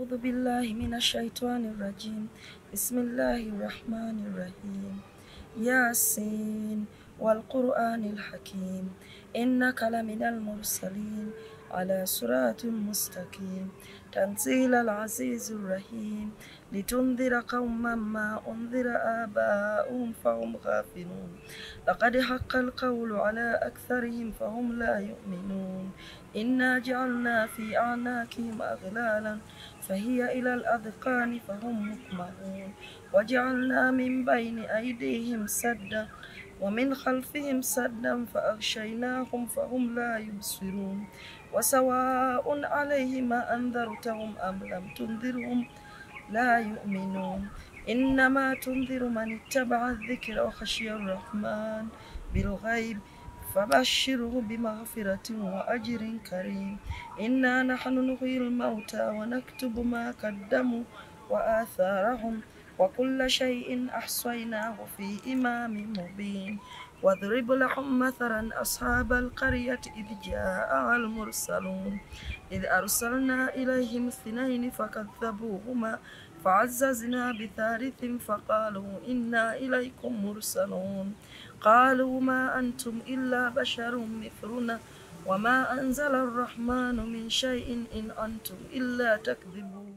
أعوذ بالله من الشيطان الرجيم. بسم الله الرحمن الرحيم. ياسين والقرآن الحكيم إنك لمن المرسلين على صراط مستقيم تنزيل العزيز الرحيم لتنذر قوما ما أنذر آباؤهم فهم غافلون لقد حق القول على أكثرهم فهم لا يؤمنون إنا جعلنا في أعناقهم أغلالا فهي إلى الأذقان فهم مقمحون وجعلنا من بين أيديهم سدا ومن خلفهم سدا فأغشيناهم فهم لا يبصرون وسواء عليهم أنذرتهم أم لم تنذرهم لا يؤمنون إنما تنذر من اتبع الذكر وخشي الرحمن بالغيب فبشره بمغفرة وأجر كريم إنا نحن نحيي الموتى ونكتب ما قدموا وآثارهم وكل شيء أحصيناه في إمام مبين واضرب لهم مثلا أصحاب القرية إذ جاءها المرسلون إذ أرسلنا إليهم 2 فكذبوهما فعززنا بثالث فقالوا إنا إليكم مرسلون قالوا ما أنتم إلا بشر مثلنا وما أنزل الرحمن من شيء إن أنتم إلا تكذبون.